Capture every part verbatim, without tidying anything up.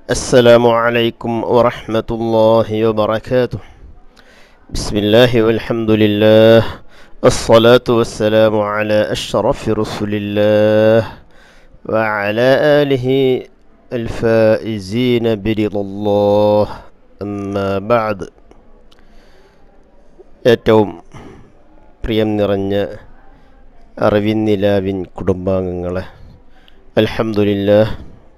السلام عليكم ورحمة الله وبركاته. بسم الله والحمد لله الصلاة والسلام على أشرف رسل الله وعلى آله الفائزين برضا الله أما بعد. ഏറ്റവും പ്രിയം നിറഞ്ഞ അറിവിൻ നിലാവിൻ കുടുംബാംഗങ്ങളെ, അൽഹംദുലില്ലാഹ്,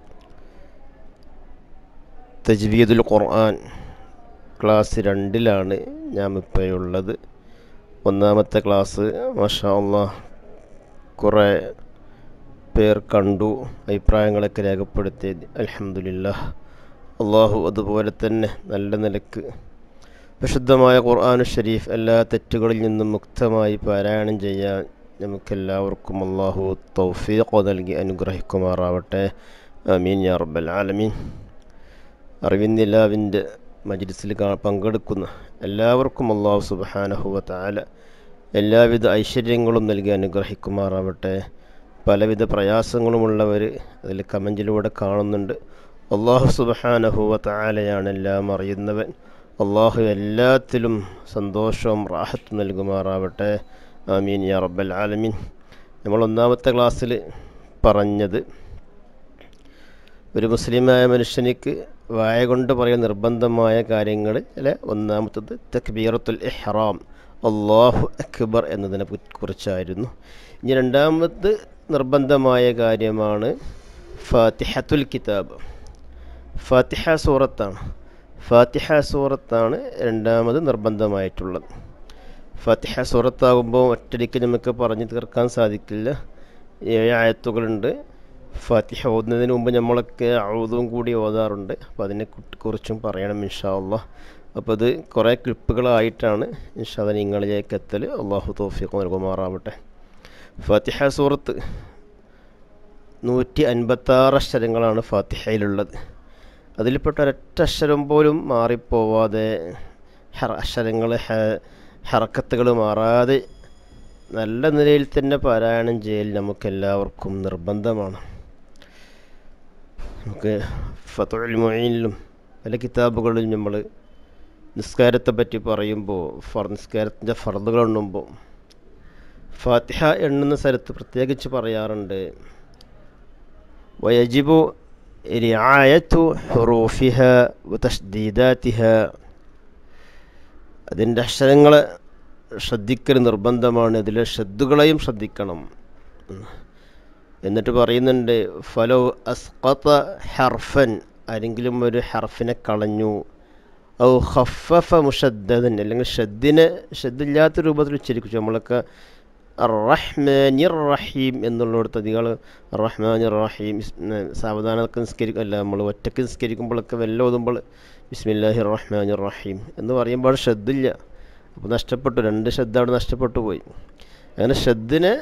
തജ്വീദുൽ ഖുർആൻ ക്ലാസ് രണ്ടിലാണ് ഞാൻ ഇപ്പോഴുള്ളത്. ഒന്നാമത്തെ ക്ലാസ് മാഷാ അല്ലാഹ് കുറേ പേർ കണ്ടു, അഭിപ്രായങ്ങളൊക്കെ രേഖപ്പെടുത്തി. അൽഹംദുലില്ലാഹ്, അള്ളാഹു അതുപോലെ തന്നെ നല്ല നിലക്ക് വിശുദ്ധമായ ഖുർആനുൽ ഷരീഫ് എല്ലാ തെറ്റുകളിൽ നിന്നും മുക്തമായി പാരായണം ചെയ്യാൻ നമുക്കെല്ലാവർക്കും അള്ളാഹു തൗഫീഖ് നൽകി അനുഗ്രഹിക്കുമാറാവട്ടെ. ആമീൻ യാ റബ്ബൽ ആലമീൻ. അറിവിൻ നിലാവിൻ്റെ മജ്ലിസിൽ പങ്കെടുക്കുന്ന എല്ലാവർക്കും അള്ളാഹു സുബ്ഹാനഹു വ തആല എല്ലാവിധ ഐശ്വര്യങ്ങളും നൽകി അനുഗ്രഹിക്കുമാറാവട്ടെ. പലവിധ പ്രയാസങ്ങളുമുള്ളവർ അതിൽ കമൻറ്റിലൂടെ കാണുന്നുണ്ട്. അള്ളാഹു സുബ്ഹാനഹു വ തആലയാണ് എല്ലാം അറിയുന്നവൻ. അള്ളാഹു എല്ലാത്തിലും സന്തോഷവും റാഹത്തും നൽകുമാറാവട്ടെ. ആമീൻ യാ റബ്ബൽ ആലമീൻ. നമ്മൾ ഒന്നാമത്തെ ക്ലാസ്സിൽ പറഞ്ഞത്, ഒരു മുസ്ലിമായ മനുഷ്യനിക്ക് വായ കൊണ്ട് പറയുന്ന നിർബന്ധമായ കാര്യങ്ങൾ അല്ലെ, ഒന്നാമത്തത് തക്ബീറത്തുൽ ഇഹ്റാം, അല്ലാഹു അക്ബർ എന്നതിനെ കുറിച്ചായിരുന്നു. ഇനി രണ്ടാമത് നിർബന്ധമായ കാര്യമാണ് ഫാത്തിഹത്തുൽ കിതാബ്. ഫാത്തിഹ സൂറത്താണ് ഫാത്തിഹ സൂറത്താണ് രണ്ടാമത് നിർബന്ധമായിട്ടുള്ളത്. ഫാത്തിഹ സൂറത്താകുമ്പോൾ ഒറ്റടിക്ക് നമുക്ക് പറഞ്ഞു തീർക്കാൻ സാധിക്കില്ല. ഏഴ് ആയത്തുകളുണ്ട്. ഫാത്തിഹ ഓതുന്നതിന് മുമ്പ് നമ്മളൊക്കെ ഔദും കൂടി ഓതാറുണ്ട്. അപ്പോൾ അതിനെ കുറിച്ചും പറയണം ഇൻഷാ അല്ലാഹ്. അപ്പോൾ അത് കുറേ ക്ലിപ്പുകളായിട്ടാണ് ഇൻഷാ അല്ലാഹ് നിങ്ങളിലേക്ക് എത്തൽ. അള്ളാഹു തൗഫീഖ് നൽകുമാറാവട്ടെ. ഫാത്തിഹ സൂറത്ത് നൂറ്റി അൻപത്താറ് അക്ഷരങ്ങളാണ് ഫാത്തിഹയിലുള്ളത്. അതിൽപ്പെട്ട ഒരൊറ്റ അക്ഷരം പോലും മാറിപ്പോവാതെ, അക്ഷരങ്ങൾ ഹറക്കത്തുകൾ മാറാതെ നല്ല നിലയിൽ തന്നെ പാരായണം ചെയ്യൽ നമുക്കെല്ലാവർക്കും നിർബന്ധമാണ്. നമുക്ക് ഫത്ഹുൽ മുഈനിലും പല കിതാബുകളിലും നമ്മൾ നിസ്കാരത്തെ പറ്റി പറയുമ്പോൾ, ഫർ നിസ്കാരത്തിൻ്റെ ഫർദുകൾ എണ്ണുമ്പോൾ ഫാത്തിഹ എണ്ണുന്ന സ്ഥലത്ത് പ്രത്യേകിച്ച് പറയാറുണ്ട്, വയജിബു റിആയതു ഹുറൂഫിഹ വതശ്ദീദാതിഹ. അതിൻ്റെ അക്ഷരങ്ങളെ ശ്രദ്ധിക്കൽ നിർബന്ധമാണ്, അതിലെ ഷദ്ദുകളെയും ശ്രദ്ധിക്കണം. എന്നിട്ട് പറയുന്നുണ്ട്, ഫലോ അസ്ഖത ഹർഫൻ, ആരെങ്കിലും ഒരു ഹർഫിനെ കളഞ്ഞു, ഔ ഖഫഫ മുഷദ്ദദൻ, അല്ലെങ്കിൽ ഷദ്ദിനെ ഷദ്ദില്ലാത്ത രൂപത്തിൽ ഉച്ചരിക്കും. നമ്മളൊക്കെ അർ-റഹ്മാനിർ റഹീം എന്നുള്ളിടത്ത് അധികം റഹ്മാനിർ റഹീം സാവധാനമൊക്കെ നിസ്കരിക്കും, അല്ല നമ്മൾ ഒറ്റയ്ക്ക് നിസ്കരിക്കുമ്പോഴൊക്കെ വെല്ല ഓതുമ്പോൾ ബിസ്മില്ലാഹിർ റഹ്മാനിർ റഹീം എന്ന് പറയുമ്പോൾ ഷദ്ദില്ല. അപ്പോൾ നഷ്ടപ്പെട്ടു, രണ്ട് ഷദ്ദ അവിടെ നഷ്ടപ്പെട്ടു പോയി. അങ്ങനെ ഷദ്ദിനെ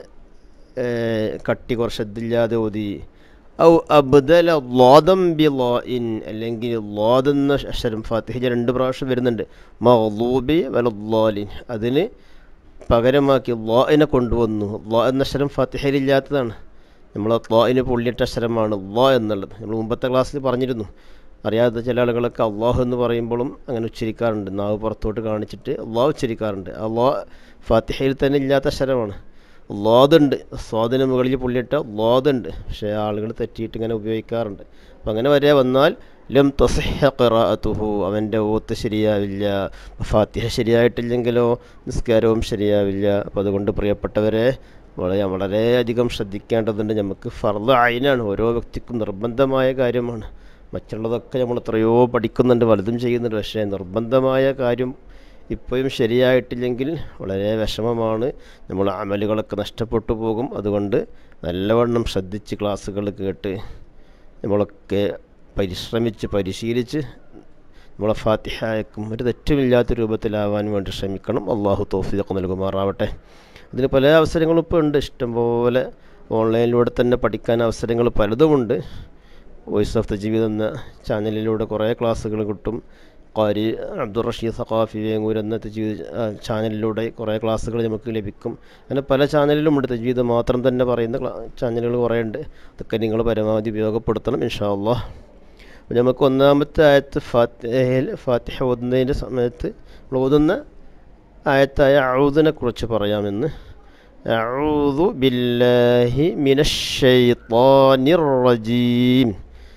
കട്ടി കുറച്ച് ഷദ്ദില്ലാതെ ഓതി. ഔ അബ്ദല ളാദം ബി ളാഇൻ, അല്ലെങ്കിൽ ളാദ് എന്ന അക്ഷരം ഫാത്തിഹ രണ്ട് പ്രാവശ്യം വരുന്നുണ്ട്, മഗ്ളൂബി വലദ്ദാലിൻ, അതിന് പകരമാക്കി ളാഇനെ കൊണ്ടുവന്നു. ളാ എന്ന അക്ഷരം ഫാത്തിഹയിലില്ലാത്തതാണ്. നമ്മൾ ളാഇന് പൊള്ളിയിട്ട അക്ഷരമാണ് ളാ എന്നുള്ളത്. നമ്മൾ മുമ്പത്തെ ക്ലാസ്സിൽ പറഞ്ഞിരുന്നു. അറിയാത്ത ചില ആളുകളൊക്കെ അള്ളാഹു എന്ന് പറയുമ്പോഴും അങ്ങനെ ഉച്ചരിക്കാറുണ്ട്, നാവ് പുറത്തോട്ട് കാണിച്ചിട്ട് അള്ളാഹു ഉച്ചരിക്കാറുണ്ട്. അള്ളാഹ് ഫാത്തിഹയിൽ തന്നെ ഇല്ലാത്ത അക്ഷരമാണ്. ളാദുണ്ട്, സ്വാദിന് മുകളിൽ പുള്ളിയിട്ട ളാദുണ്ട്, പക്ഷേ ആളുകൾ തെറ്റിയിട്ട് ഇങ്ങനെ ഉപയോഗിക്കാറുണ്ട്. അപ്പം അങ്ങനെ വരെ വന്നാൽ ലം തസിഹ ഖിറാഅതുഹു, അവൻ്റെ ഓത്ത് ശരിയാവില്ല. ഫാത്തിഹ ശരിയായിട്ടില്ലെങ്കിലോ നിസ്കാരവും ശരിയാവില്ല. അപ്പോൾ അതുകൊണ്ട് പ്രിയപ്പെട്ടവരെ, വളരെ വളരെയധികം ശ്രദ്ധിക്കേണ്ടതുണ്ട്. നമുക്ക് ഫർദ് ഐനാണ്, ഓരോ വ്യക്തിക്കും നിർബന്ധമായ കാര്യമാണ്. മറ്റുള്ളതൊക്കെ നമ്മൾ എത്രയോ പഠിക്കുന്നുണ്ട്, വലുതും ചെയ്യുന്നുണ്ട്, പക്ഷേ നിർബന്ധമായ കാര്യം ഇപ്പോഴും ശരിയായിട്ടില്ലെങ്കിൽ വളരെ വിഷമമാണ്. നമ്മൾ അമലുകളൊക്കെ നഷ്ടപ്പെട്ടു പോകും. അതുകൊണ്ട് നല്ലവണ്ണം ശ്രദ്ധിച്ച് ക്ലാസ്സുകൾ കേട്ട് നമ്മളൊക്കെ പരിശ്രമിച്ച് പരിശീലിച്ച് നമ്മളെ ഫാത്തിഹയ്ക്കും ഒരു തെറ്റുമില്ലാത്ത രൂപത്തിലാവാൻ വേണ്ടി ശ്രമിക്കണം. അള്ളാഹു തൗഫീഖ് നൽകുമാറാവട്ടെ. അതിന് പല അവസരങ്ങളും ഇപ്പോൾ ഉണ്ട്, ഇഷ്ടംപോലെ ഓൺലൈനിലൂടെ തന്നെ പഠിക്കാൻ അവസരങ്ങൾ പലതുമുണ്ട്. വോയിസ് ഓഫ് ദ ജീവിതം എന്ന ചാനലിലൂടെ കുറേ ക്ലാസ്സുകൾ കിട്ടും. ഖാരി അബ്ദുർ റഷീദ് സഖാഫി വേങ്ങൂർ എന്ന തജ്വീദ് ചാനലിലൂടെ കുറേ ക്ലാസ്സുകൾ നമുക്ക് ലഭിക്കും. അങ്ങനെ പല ചാനലിലുമുണ്ട്, തജ്വീദ് മാത്രം തന്നെ പറയുന്ന ചാനലുകൾ കുറേ ഉണ്ട്. അതൊക്കെ നിങ്ങൾ പരമാവധി ഉപയോഗപ്പെടുത്തണം ഇൻഷാ അല്ലാഹ്. അപ്പോൾ നമുക്ക് ഒന്നാമത്തെ ആയത്ത് ഫാത്തിഹയിൽ ഫാത്തിഹ ഓതുന്നതിൻ്റെ സമയത്ത് നമ്മൾ ഓതുന്ന ആയത്തായ അഊദിനെ കുറിച്ച് പറയാമെന്ന്. അഊദു ബില്ലാഹി മിനശ് ശൈത്വാനിർ റജീം.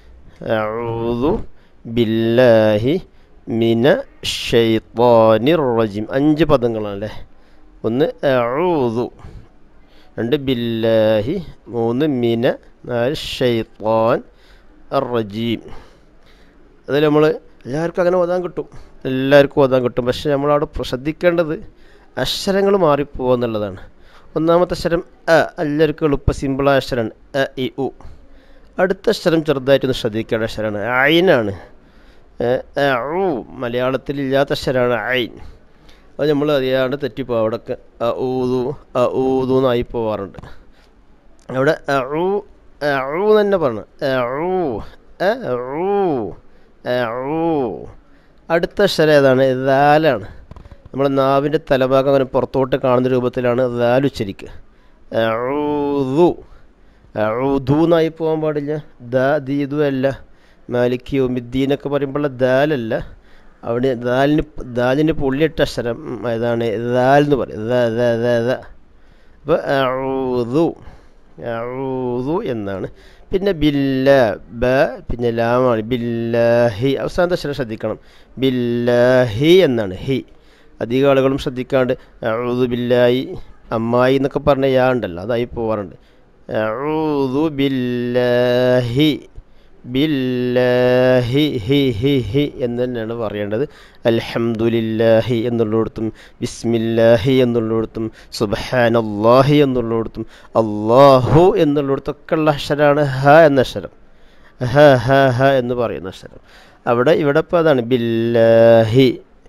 അഊദു ബില്ലാഹി മിനശ് ശൈത്വാനിർ റജീം. അഞ്ച് പദങ്ങളാണല്ലേ. ഒന്ന് അഊദു, രണ്ട് ബില്ലാഹി, മൂന്ന് മിന, നാല് ശൈത്വാൻ അർ റജീം. അതിൽ നമ്മൾ എല്ലാവർക്കും അങ്ങനെ ഓതാൻ കിട്ടും, എല്ലാവർക്കും ഓതാൻ കിട്ടും. പക്ഷേ നമ്മളവിടെ ശ്രദ്ധിക്കേണ്ടത് അക്ഷരങ്ങൾ മാറിപ്പോകുക എന്നുള്ളതാണ്. ഒന്നാമത്തെ അക്ഷരം അ, എല്ലാവർക്കും എളുപ്പ സിമ്പിളായ അക്ഷരമാണ് അ ഇ ഉ. അടുത്ത അക്ഷരം ചെറുതായിട്ടൊന്ന് ശ്രദ്ധിക്കേണ്ട അക്ഷരമാണ് ഐനാണ്. ഊ മലയാളത്തിലില്ലാത്ത അക്ഷരമാണ് ഐൻ. അത് നമ്മൾ അറിയാണ്ട് തെറ്റിപ്പോ അവിടെയൊക്കെ അ ഊതു അ ഊതു എന്നായി പോവാറുണ്ട്. അവിടെ ഊ ഊ തന്നെ പറഞ്ഞു ഊ ഊ ഊ. അടുത്ത അക്ഷരം ഏതാണ്? ദാലാണ്. നമ്മുടെ നാവിൻ്റെ തലഭാഗം അങ്ങനെ പുറത്തോട്ട് കാണുന്ന രൂപത്തിലാണ് ദാൽ ഉച്ചരിക്കുക. ഊതു ഊതു എന്നായി പോകാൻ പാടില്ല. ദ ദീതു അല്ല. മാലിക് യൗമിദ്ദീനൊക്കെ പറയുമ്പോൾ ദാലല്ല. അവിടെ ദാലിന് ദാലിന് പുള്ളിയിട്ട അക്ഷരം ഏതാണ്? ദാൽ എന്ന് പറയും. അപ്പോൾ ഊതു ഊതു എന്നാണ്. പിന്നെ ബില്ല ബ, പിന്നെ ലാമാണ്. ബില്ലാഹി അവസാനത്തെ അക്ഷരം ശ്രദ്ധിക്കണം. ബില്ലാഹി എന്നാണ്. ഹി അധികം ആളുകളും ശ്രദ്ധിക്കാണ്ട് ഊതു ബില്ലാഹി അമ്മായി എന്നൊക്കെ പറഞ്ഞ യാ ഉണ്ടല്ലോ, അതായി പോവാറുണ്ട്. ഊതു ബില്ലാഹി ബില്ലാഹി ഹി ഹി ഹി എന്ന് തന്നെയാണ് പറയേണ്ടത്. അൽഹംദുലില്ലാഹി എന്നുള്ളിടത്തും ബിസ്മില്ലാഹി എന്നുള്ളിടത്തും സുബ്ഹാനല്ലാഹി എന്നുള്ളിടത്തും അല്ലാഹു എന്നുള്ളിടത്തൊക്കെ ഉള്ള അക്ഷരമാണ് ഹ എന്ന അക്ഷരം. ഹ ഹ ഹ എന്ന് പറയുന്ന അക്ഷരം. അവിടെ ഇവിടെ ഇപ്പോൾ അതാണ് ബില്ലാഹി.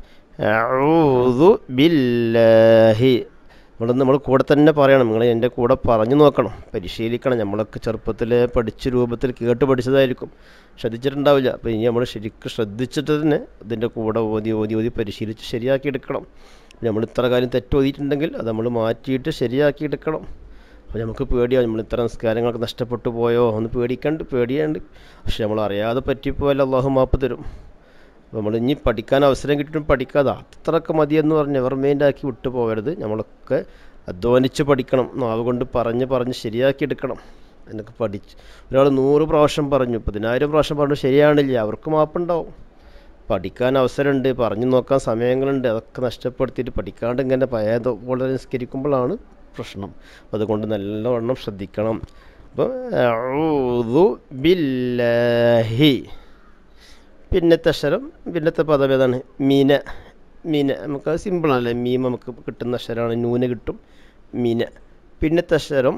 അഊദു ബില്ലാഹി. നമ്മൾ നമ്മൾ കൂടെ തന്നെ പറയണം. നിങ്ങൾ എൻ്റെ കൂടെ പറഞ്ഞു നോക്കണം, പരിശീലിക്കണം. നമ്മളൊക്കെ ചെറുപ്പത്തിൽ പഠിച്ച രൂപത്തിൽ കേട്ട് പഠിച്ചതായിരിക്കും, ശ്രദ്ധിച്ചിട്ടുണ്ടാവില്ല. അപ്പോൾ ഇനി നമ്മൾ ശരിക്കും ശ്രദ്ധിച്ചിട്ട് തന്നെ ഇതിൻ്റെ കൂടെ ഓതി ഓതി ഓതി പരിശീലിച്ച് ശരിയാക്കി എടുക്കണം. നമ്മൾ ഇത്ര കാര്യം തെറ്റോതിയിട്ടുണ്ടെങ്കിൽ അത് നമ്മൾ മാറ്റിയിട്ട് ശരിയാക്കി എടുക്കണം. അപ്പോൾ നമുക്ക് പേടിയാവും, നമ്മൾ ഇത്ര നിസ്കാരങ്ങളൊക്കെ നഷ്ടപ്പെട്ടു പോയോ ഒന്ന് പേടിക്കണ്ട് പേടിയുണ്ട്. പക്ഷെ നമ്മൾ അറിയാതെ പറ്റിപ്പോയാൽ അള്ളാഹു മാപ്പ് തരും. അപ്പോൾ നമ്മൾ ഇനി പഠിക്കാൻ അവസരം കിട്ടിയിട്ടും പഠിക്കാതെ അത്രയൊക്കെ മതിയെന്ന് പറഞ്ഞ് എവർ മൈൻഡാക്കി വിട്ടു പോകരുത്. നമ്മളൊക്കെ അധ്വാനിച്ച് പഠിക്കണം, നാവ് കൊണ്ട് പറഞ്ഞ് പറഞ്ഞ് ശരിയാക്കി എടുക്കണം. എന്നൊക്കെ പഠിച്ച് ഒരാൾ നൂറ് പ്രാവശ്യം പറഞ്ഞു, പതിനായിരം പ്രാവശ്യം പറഞ്ഞു, ശരിയാണില്ല, അവർക്ക് മാപ്പുണ്ടാവും. പഠിക്കാൻ അവസരമുണ്ട്, പറഞ്ഞു നോക്കാൻ സമയങ്ങളുണ്ട്, അതൊക്കെ നഷ്ടപ്പെടുത്തിയിട്ട് പഠിക്കാണ്ട് ഇങ്ങനെ പഴയതുപോലെ നിസ്കരിക്കുമ്പോഴാണ് പ്രശ്നം. അപ്പോൾ അതുകൊണ്ട് നല്ലവണ്ണം ശ്രദ്ധിക്കണം. അപ്പോൾ അഊദു ബില്ലാഹി. പിന്നത്തെ അക്ഷരം പിന്നത്തെ പദം ഏതാണ്? മീന. മീന നമുക്ക് സിമ്പിളാണല്ലേ, മീം നമുക്ക് കിട്ടുന്ന അക്ഷരമാണ്, നൂന് കിട്ടും, മീന. പിന്നത്തെ അക്ഷരം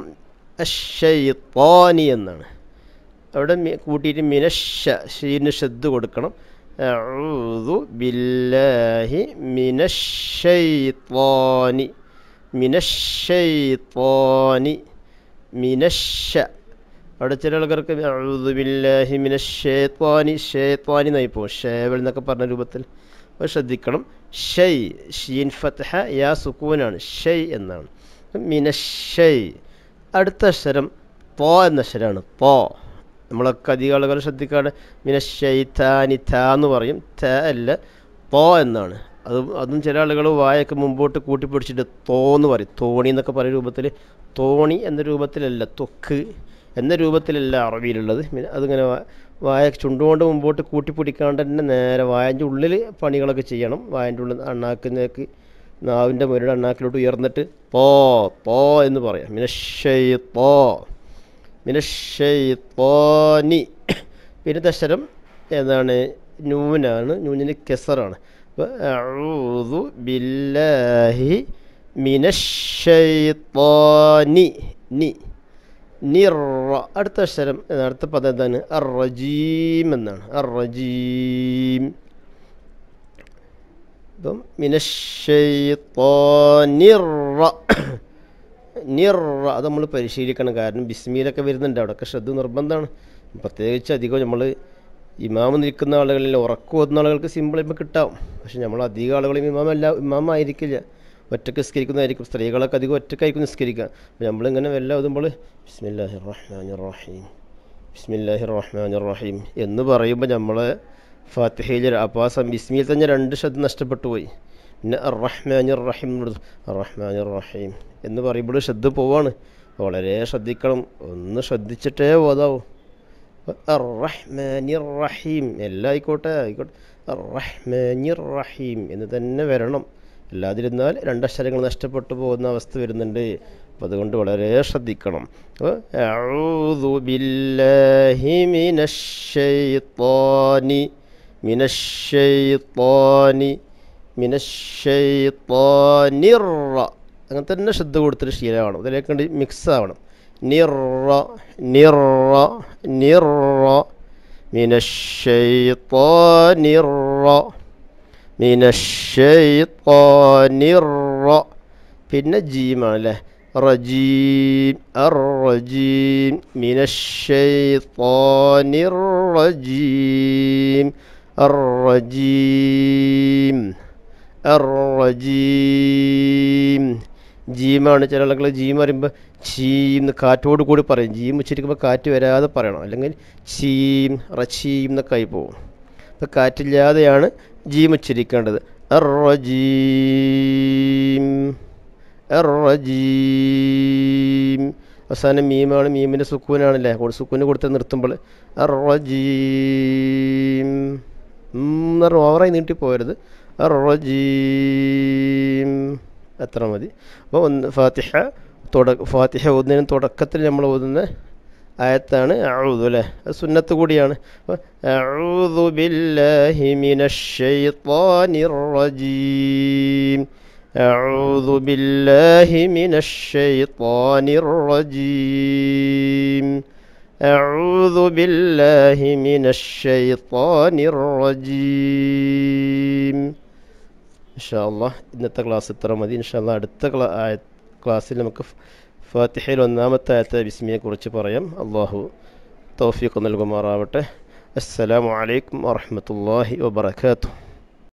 അശ്ശൈത്വാനി എന്നാണ്. അവിടെ കൂട്ടിയിട്ട് മിനശ്ശ, ഷീന് ഷദ്ദ് കൊടുക്കണം. അഊദു ബില്ലാഹി മിനശ്ശൈത്വാനി മിനശ്ശൈത്വാനി മിനശ്ശ. അവിടെ ചില ആൾക്കാർക്ക് അഊദു ബില്ലാഹി മിനശ് ശൈത്വാനി ശൈത്വാനി എന്നായി പോകും, ഷേവൽ എന്നൊക്കെ പറഞ്ഞ രൂപത്തിൽ. അത് ശ്രദ്ധിക്കണം. ഷൈ ഷീൻ ഫത്ഹ യാ സുക്കൂനാണ്, ഷൈ എന്നാണ്. മിനശ്ശൈ. അടുത്ത അക്ഷരം പോ എന്ന അക്ഷരമാണ്. പോ നമ്മളൊക്കെ അധികം ആളുകൾ ശ്രദ്ധിക്കാതെ മിനശ്ശൈത്താനി ത എന്ന് പറയും, ത അല്ല പോ എന്നാണ്. അത് അതും ചില ആളുകൾ വായൊക്കെ മുമ്പോട്ട് കൂട്ടിപ്പിടിച്ചിട്ട് തോന്ന് പറയും, തോണി എന്നൊക്കെ പറയുന്ന രൂപത്തിൽ. തോണി എന്ന രൂപത്തിലല്ല, തൊക്ക് എന്ന രൂപത്തിലല്ല അറബിയിലുള്ളത്. പിന്നെ അതിങ്ങനെ വായ ചുണ്ടുകൊണ്ട് മുമ്പോട്ട് കൂട്ടിപ്പിടിക്കാണ്ട് തന്നെ നേരെ വായൻ്റെ ഉള്ളിൽ പണികളൊക്കെ ചെയ്യണം. വായൻ്റെ ഉള്ളിൽ അണ്ണാക്കിനേക്ക് നാവിൻ്റെ മുരട് അണ്ണാക്കിലോട്ട് ഉയർന്നിട്ട് പോ പോ എന്ന് പറയാം. മിനശ്ശൈത്വാ മിനശ്ശൈത്വാനി. പിന്നത്തെ അക്ഷരം ഏതാണ്? നൂനാണ്. നൂനിന് കെസറാണ്. അപ്പോൾ അഊദു ബില്ലാഹി മിനശ്ശൈത്വാനി നി നിറ. അടുത്ത അക്ഷരം അടുത്ത പദം എന്താണ്? അർ റജീം എന്നാണ്. അർ റജീം. ഇപ്പം മിനശ്ശൈത്വാനിർ നിറ അത് നമ്മൾ പരിശീലിക്കണം. കാരണം ബിസ്മിയിലൊക്കെ വരുന്നുണ്ട്, അവിടെയൊക്കെ ശ്രദ്ധ നിർബന്ധമാണ്. പ്രത്യേകിച്ച് അധികം നമ്മൾ ഇമാമ് നിൽക്കുന്ന ആളുകളിൽ ഉറക്കം ഓതുന്ന ആളുകൾക്ക് സിമ്പിളായി കിട്ടാവും. പക്ഷെ നമ്മൾ അധികം ആളുകളും ഇമാമല്ല ഇമാമായിരിക്കില്ല, ഒറ്റക്ക് നിസ്കരിക്കുന്നതായിരിക്കും. സ്ത്രീകളൊക്കെ അധികം ഒറ്റക്കായിരിക്കും നിസ്കരിക്കുക. അപ്പോൾ നമ്മളിങ്ങനെ വല്ല ഓതുമ്പോൾ ബിസ്മില്ലാഹിർ റഹ്മാനിർ റഹീം ബിസ്മില്ലാഹിർ റഹ്മാനിർ റഹീം എന്ന് പറയുമ്പോൾ നമ്മൾ ഫാത്തിഹയിൽ അപ്പോൾ ആ സം ബിസ്മിയിൽ തന്നെ രണ്ട് ശബ്ദം നഷ്ടപ്പെട്ടു പോയി. പിന്നെ അർ റഹ്മാനിർ റഹീം റഹ്മാനിർ റഹീം എന്ന് പറയുമ്പോൾ ശ്രദ്ധ പോവാണ്. വളരെ ശ്രദ്ധിക്കണം, ഒന്ന് ശ്രദ്ധിച്ചിട്ടേ ഓതാവൂ. അർ റഹ്മാനിർ റഹീം എല്ലാം ആയിക്കോട്ടെ ആയിക്കോട്ടെ അർ റഹ്മാനിർ റഹീം എന്ന് തന്നെ വരണം. അല്ലാതിരുന്നാൽ രണ്ടക്ഷരങ്ങൾ നഷ്ടപ്പെട്ടു പോകുന്ന അവസ്ഥ വരുന്നുണ്ട്. അപ്പോൾ അതുകൊണ്ട് വളരെ ശ്രദ്ധിക്കണം. അഊദു ബില്ലാഹി മിനശ് ശൈത്വാനി മിനശ് ശൈത്വാനി മിനശ് ശൈത്വാനിർ അങ്ങനെ തന്നെ ശ്രദ്ധ കൊടുത്തിട്ട് ശീലമാവണം. അതിലേക്ക് വേണ്ടി മിക്സ് ആവണം. നിറ നിറ നിറ മിനശ് ശൈത്വാനിർ മിനശ് ശൈത്വാനിർ പിന്നെ ജീമാണ് അല്ലേ. റജീം അർ റജീം മിനശ് ശൈത്വാനിർ റജീം അർ റജീം അർ റജീം ജീമാണ്. ചില ആളുകൾ ജീം പറയുമ്പോൾ ചീം എന്ന് കാറ്റോട് കൂടി പറയും. ജീം ഉച്ചരിക്കുമ്പോൾ കാറ്റ് വരാതെ പറയണം, അല്ലെങ്കിൽ ചീം റച്ചീം എന്നൊക്കെ ആയി പോകും. അപ്പോൾ കാറ്റില്ലാതെയാണ് ജീം ഉച്ചരിക്കേണ്ടത്. അർ റജീം അർ റജീം അവസാനം മീമാണ്. മീമിൻ്റെ സുക്കൂനാണല്ലേ, സുക്കൂന് കൊടുത്ത് നിർത്തുമ്പോൾ അർ റജീം എന്ന് പറഞ്ഞാൽ ഓവറായി നീട്ടിപ്പോകരുത്. അർ റജീം അത്ര മതി. അപ്പോൾ ഒന്ന് ഫാത്തിഹ തുട ഫാത്തിഹ ഓതുന്നതിന് തുടക്കത്തിൽ നമ്മൾ ഓതുന്ന ആയത്താണ് അഊദു അല്ലേ. അത് സുന്നത്ത് കൂടിയാണ്. അഊദു ബില്ലാഹി മിനശ് ശൈത്വാനിർ റജീം അഊദു ബില്ലാഹി മിനശ് ശൈത്വാനിർ റജീം അഊദു ബില്ലാഹി മിനശ് ശൈത്വാനിർ റജീം. ഇൻഷാ അല്ലാഹ് ഇന്നത്തെ ക്ലാസ് ഇത്ര മതി. ഇൻഷാ അല്ലാഹ് അടുത്ത ക്ലാ ക്ലാസ്സിൽ നമുക്ക് ഫാത്തിഹയിൽ ഒന്നാമത്തെ ആയത്തെ ബിസ്മിയെ കുറിച്ച് പറയാം. അള്ളാഹു തൗഫീഖ് നൽകുമാറാവട്ടെ. അസ്സലാമു അലൈക്കും വറഹ്മത്തുള്ളാഹി വബറകാതുഹു.